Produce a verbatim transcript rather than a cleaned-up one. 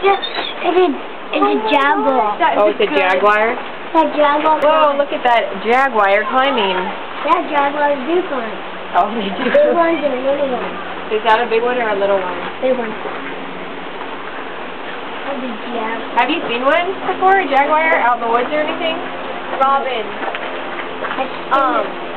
It's a, it's a, it's a jaguar. Oh, it's a jaguar? That jaguar. Whoa, look at that jaguar climbing. That jaguar is big one. Oh, they do. Big ones and little ones. Is that a big one or a little one? Big one. That'd be jaguar. Have you seen one before, a jaguar, out in the woods or anything? Robin. That's Um.